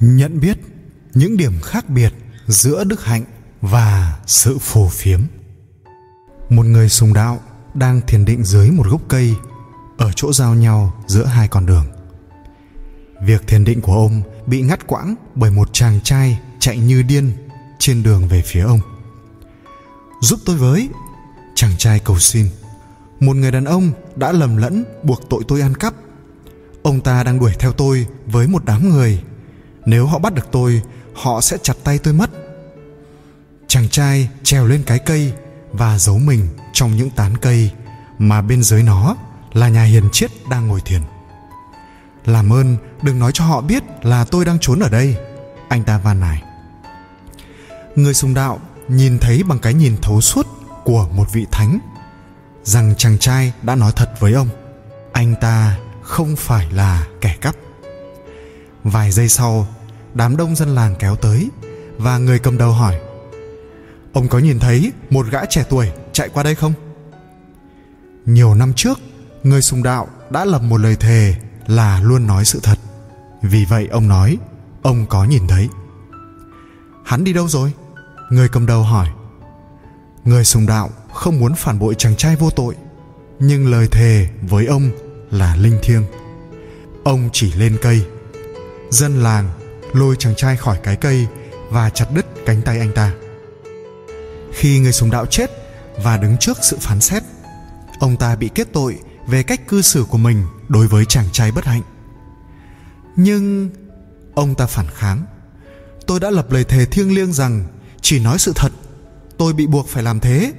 Nhận biết những điểm khác biệt giữa đức hạnh và sự phù phiếm. Một người sùng đạo đang thiền định dưới một gốc cây ở chỗ giao nhau giữa hai con đường. Việc thiền định của ông bị ngắt quãng bởi một chàng trai chạy như điên trên đường về phía ông. "Giúp tôi với!" chàng trai cầu xin. "Một người đàn ông đã lầm lẫn buộc tội tôi ăn cắp. Ông ta đang đuổi theo tôi với một đám người. Nếu họ bắt được tôi, họ sẽ chặt tay tôi mất." Chàng trai trèo lên cái cây và giấu mình trong những tán cây mà bên dưới nó là nhà hiền triết đang ngồi thiền. "Làm ơn đừng nói cho họ biết là tôi đang trốn ở đây," anh ta van nài. Người sùng đạo nhìn thấy bằng cái nhìn thấu suốt của một vị thánh rằng chàng trai đã nói thật với ông. Anh ta không phải là kẻ cắp. Vài giây sau, đám đông dân làng kéo tới và người cầm đầu hỏi: "Ông có nhìn thấy một gã trẻ tuổi chạy qua đây không?" Nhiều năm trước, người sùng đạo đã lập một lời thề là luôn nói sự thật. Vì vậy ông nói ông có nhìn thấy. "Hắn đi đâu rồi?" người cầm đầu hỏi. Người sùng đạo không muốn phản bội chàng trai vô tội, nhưng lời thề với ông là linh thiêng. Ông chỉ lên cây. Dân làng lôi chàng trai khỏi cái cây và chặt đứt cánh tay anh ta. Khi người sùng đạo chết và đứng trước sự phán xét, ông ta bị kết tội về cách cư xử của mình đối với chàng trai bất hạnh. Nhưng ông ta phản kháng: "Tôi đã lập lời thề thiêng liêng rằng chỉ nói sự thật. Tôi bị buộc phải làm thế."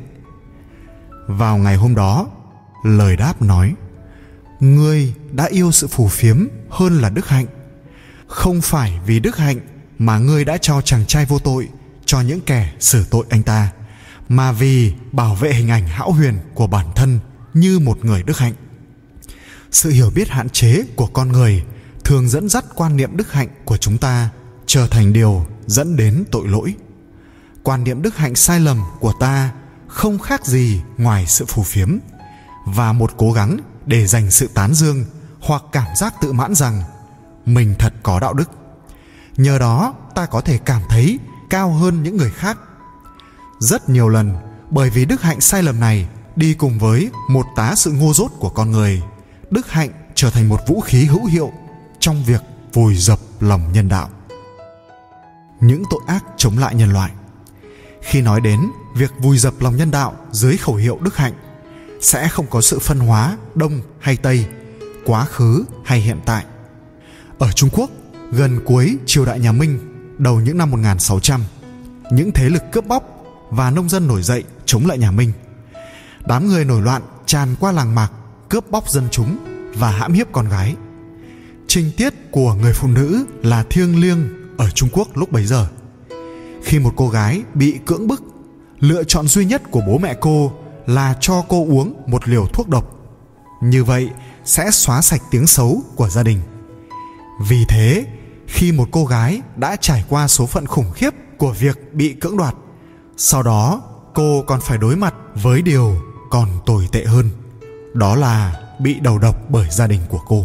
Vào ngày hôm đó, lời đáp nói: "Ngươi đã yêu sự phù phiếm hơn là đức hạnh. Không phải vì đức hạnh mà ngươi đã cho chàng trai vô tội cho những kẻ xử tội anh ta, mà vì bảo vệ hình ảnh hão huyền của bản thân như một người đức hạnh." Sự hiểu biết hạn chế của con người thường dẫn dắt quan niệm đức hạnh của chúng ta trở thành điều dẫn đến tội lỗi. Quan niệm đức hạnh sai lầm của ta không khác gì ngoài sự phù phiếm và một cố gắng để giành sự tán dương hoặc cảm giác tự mãn rằng mình thật có đạo đức. Nhờ đó ta có thể cảm thấy cao hơn những người khác. Rất nhiều lần, bởi vì đức hạnh sai lầm này đi cùng với một tá sự ngu dốt của con người, đức hạnh trở thành một vũ khí hữu hiệu trong việc vùi dập lòng nhân đạo. Những tội ác chống lại nhân loại. Khi nói đến việc vùi dập lòng nhân đạo dưới khẩu hiệu đức hạnh, sẽ không có sự phân hóa Đông hay Tây, quá khứ hay hiện tại. Ở Trung Quốc, gần cuối triều đại nhà Minh, đầu những năm 1600, những thế lực cướp bóc và nông dân nổi dậy chống lại nhà Minh. Đám người nổi loạn tràn qua làng mạc, cướp bóc dân chúng và hãm hiếp con gái. Trinh tiết của người phụ nữ là thiêng liêng ở Trung Quốc lúc bấy giờ. Khi một cô gái bị cưỡng bức, lựa chọn duy nhất của bố mẹ cô là cho cô uống một liều thuốc độc. Như vậy sẽ xóa sạch tiếng xấu của gia đình. Vì thế, khi một cô gái đã trải qua số phận khủng khiếp của việc bị cưỡng đoạt, sau đó cô còn phải đối mặt với điều còn tồi tệ hơn, đó là bị đầu độc bởi gia đình của cô.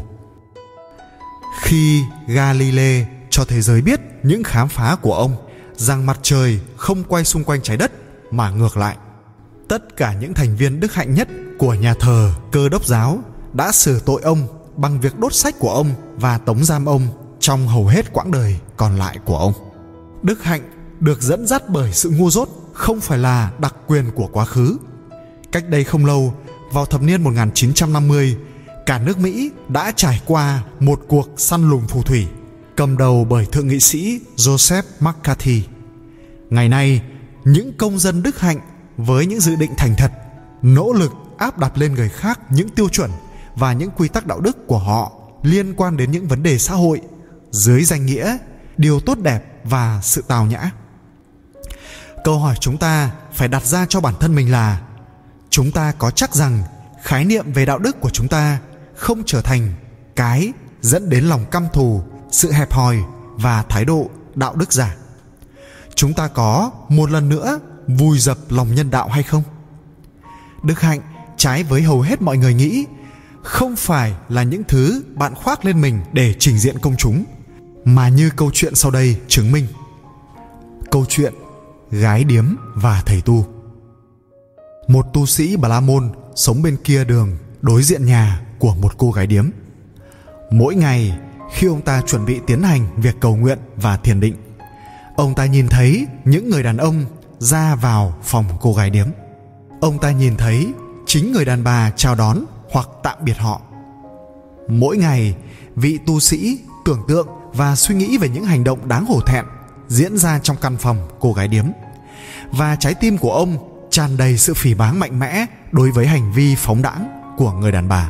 Khi Galilei cho thế giới biết những khám phá của ông rằng mặt trời không quay xung quanh trái đất mà ngược lại, tất cả những thành viên đức hạnh nhất của nhà thờ Cơ đốc giáo đã xử tội ông bằng việc đốt sách của ông và tống giam ông trong hầu hết quãng đời còn lại của ông. Đức hạnh được dẫn dắt bởi sự ngu dốt không phải là đặc quyền của quá khứ. Cách đây không lâu, vào thập niên 1950, cả nước Mỹ đã trải qua một cuộc săn lùng phù thủy cầm đầu bởi thượng nghị sĩ Joseph McCarthy. Ngày nay, những công dân đức hạnh với những dự định thành thật, nỗ lực áp đặt lên người khác những tiêu chuẩn và những quy tắc đạo đức của họ liên quan đến những vấn đề xã hội dưới danh nghĩa điều tốt đẹp và sự tào nhã. Câu hỏi chúng ta phải đặt ra cho bản thân mình là: chúng ta có chắc rằng khái niệm về đạo đức của chúng ta không trở thành cái dẫn đến lòng căm thù, sự hẹp hòi và thái độ đạo đức giả? Chúng ta có một lần nữa vùi dập lòng nhân đạo hay không? Đức hạnh, trái với hầu hết mọi người nghĩ, không phải là những thứ bạn khoác lên mình để trình diện công chúng, mà như câu chuyện sau đây chứng minh. Câu chuyện gái điếm và thầy tu. Một tu sĩ Bà La Môn sống bên kia đường đối diện nhà của một cô gái điếm. Mỗi ngày khi ông ta chuẩn bị tiến hành việc cầu nguyện và thiền định, ông ta nhìn thấy những người đàn ông ra vào phòng cô gái điếm. Ông ta nhìn thấy chính người đàn bà chào đón hoặc tạm biệt họ. Mỗi ngày, vị tu sĩ tưởng tượng và suy nghĩ về những hành động đáng hổ thẹn diễn ra trong căn phòng cô gái điếm, và trái tim của ông tràn đầy sự phỉ báng mạnh mẽ đối với hành vi phóng đãng của người đàn bà.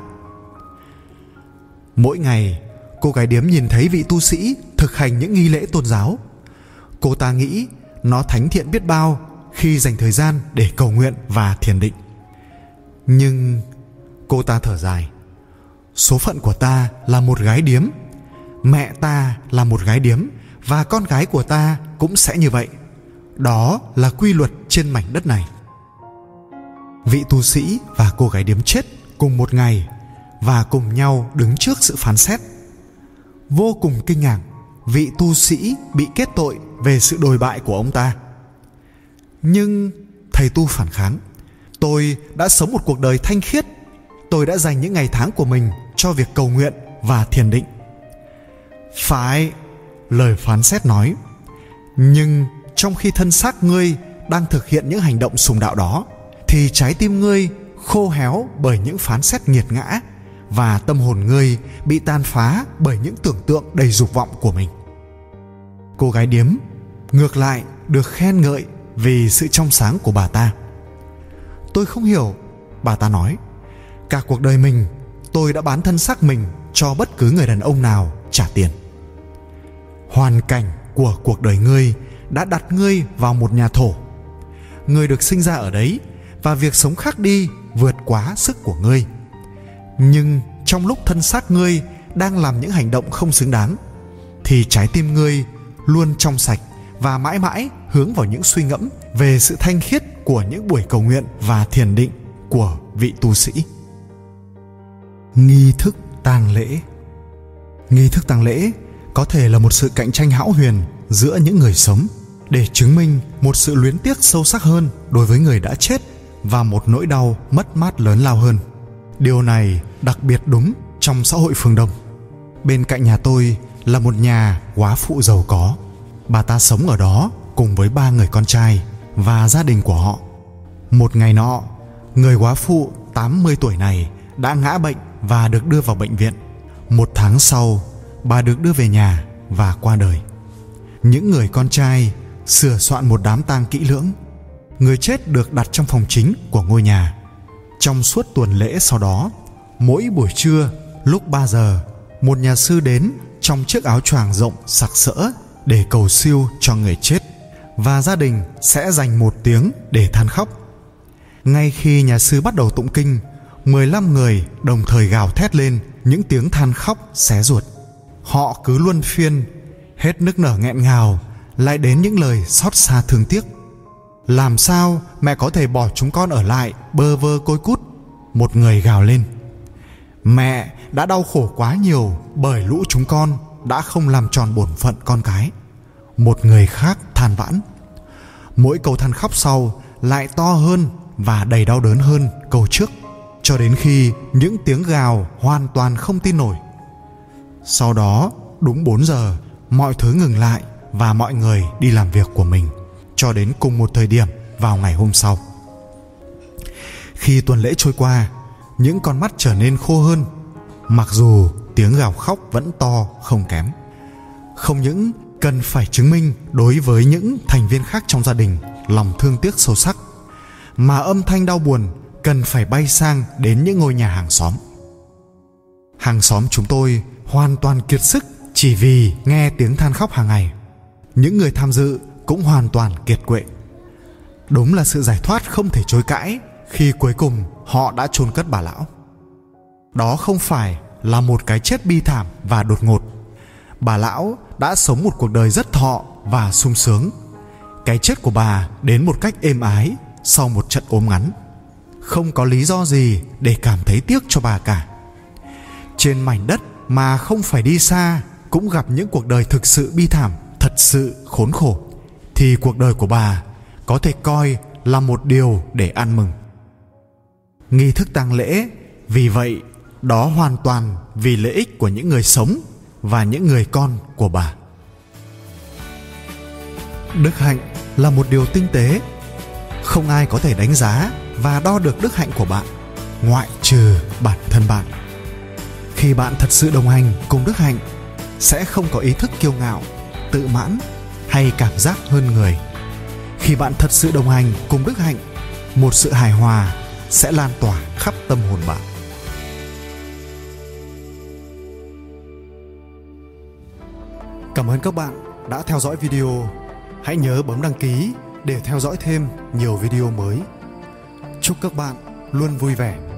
Mỗi ngày, cô gái điếm nhìn thấy vị tu sĩ thực hành những nghi lễ tôn giáo. Cô ta nghĩ nó thánh thiện biết bao khi dành thời gian để cầu nguyện và thiền định. Nhưng cô ta thở dài. Số phận của ta là một gái điếm, mẹ ta là một gái điếm, và con gái của ta cũng sẽ như vậy. Đó là quy luật trên mảnh đất này. Vị tu sĩ và cô gái điếm chết cùng một ngày và cùng nhau đứng trước sự phán xét. Vô cùng kinh ngạc, vị tu sĩ bị kết tội về sự đồi bại của ông ta. Nhưng thầy tu phản kháng. Tôi đã sống một cuộc đời thanh khiết. Tôi đã dành những ngày tháng của mình cho việc cầu nguyện và thiền định. Phải, lời phán xét nói. Nhưng trong khi thân xác ngươi đang thực hiện những hành động sùng đạo đó, thì trái tim ngươi khô héo bởi những phán xét nghiệt ngã, và tâm hồn ngươi bị tàn phá bởi những tưởng tượng đầy dục vọng của mình. Cô gái điếm ngược lại được khen ngợi vì sự trong sáng của bà ta. Tôi không hiểu, bà ta nói. Cả cuộc đời mình, tôi đã bán thân xác mình cho bất cứ người đàn ông nào trả tiền. Hoàn cảnh của cuộc đời ngươi đã đặt ngươi vào một nhà thổ. Ngươi được sinh ra ở đấy, và việc sống khác đi vượt quá sức của ngươi. Nhưng trong lúc thân xác ngươi đang làm những hành động không xứng đáng, thì trái tim ngươi luôn trong sạch và mãi mãi hướng vào những suy ngẫm về sự thanh khiết của những buổi cầu nguyện và thiền định của vị tu sĩ. Nghi thức tang lễ. Nghi thức tang lễ có thể là một sự cạnh tranh hão huyền giữa những người sống để chứng minh một sự luyến tiếc sâu sắc hơn đối với người đã chết và một nỗi đau mất mát lớn lao hơn. Điều này đặc biệt đúng trong xã hội phương Đông. Bên cạnh nhà tôi là một nhà góa phụ giàu có. Bà ta sống ở đó cùng với 3 người con trai và gia đình của họ. Một ngày nọ, người góa phụ 80 tuổi này đã ngã bệnh và được đưa vào bệnh viện. 1 tháng sau, bà được đưa về nhà và qua đời. Những người con trai sửa soạn một đám tang kỹ lưỡng. Người chết được đặt trong phòng chính của ngôi nhà. Trong suốt tuần lễ sau đó, mỗi buổi trưa lúc 3 giờ, một nhà sư đến trong chiếc áo choàng rộng sặc sỡ để cầu siêu cho người chết, và gia đình sẽ dành 1 tiếng để than khóc. Ngay khi nhà sư bắt đầu tụng kinh, 15 người đồng thời gào thét lên những tiếng than khóc xé ruột. Họ cứ luân phiên, hết nức nở nghẹn ngào, lại đến những lời xót xa thương tiếc. Làm sao mẹ có thể bỏ chúng con ở lại bơ vơ côi cút? Một người gào lên. Mẹ đã đau khổ quá nhiều bởi lũ chúng con đã không làm tròn bổn phận con cái. Một người khác than vãn. Mỗi câu than khóc sau lại to hơn và đầy đau đớn hơn câu trước, cho đến khi những tiếng gào hoàn toàn không tin nổi. Sau đó, đúng 4 giờ, mọi thứ ngừng lại và mọi người đi làm việc của mình, cho đến cùng một thời điểm vào ngày hôm sau. Khi tuần lễ trôi qua, những con mắt trở nên khô hơn, mặc dù tiếng gào khóc vẫn to không kém. Không những cần phải chứng minh đối với những thành viên khác trong gia đình lòng thương tiếc sâu sắc, mà âm thanh đau buồn cần phải bay sang đến những ngôi nhà hàng xóm. Hàng xóm chúng tôi hoàn toàn kiệt sức chỉ vì nghe tiếng than khóc hàng ngày. Những người tham dự cũng hoàn toàn kiệt quệ. Đúng là sự giải thoát không thể chối cãi khi cuối cùng họ đã chôn cất bà lão. Đó không phải là một cái chết bi thảm và đột ngột. Bà lão đã sống một cuộc đời rất thọ và sung sướng. Cái chết của bà đến một cách êm ái sau một trận ốm ngắn. Không có lý do gì để cảm thấy tiếc cho bà cả. Trên mảnh đất mà không phải đi xa cũng gặp những cuộc đời thực sự bi thảm, thật sự khốn khổ, thì cuộc đời của bà có thể coi là một điều để ăn mừng. Nghi thức tang lễ vì vậy đó hoàn toàn vì lợi ích của những người sống và những người con của bà. Đức hạnh là một điều tinh tế. Không ai có thể đánh giá và đo được đức hạnh của bạn ngoại trừ bản thân bạn. Khi bạn thật sự đồng hành cùng đức hạnh, sẽ không có ý thức kiêu ngạo, tự mãn hay cảm giác hơn người. Khi bạn thật sự đồng hành cùng đức hạnh, một sự hài hòa sẽ lan tỏa khắp tâm hồn bạn. Cảm ơn các bạn đã theo dõi video. Hãy nhớ bấm đăng ký để theo dõi thêm nhiều video mới. Chúc các bạn luôn vui vẻ.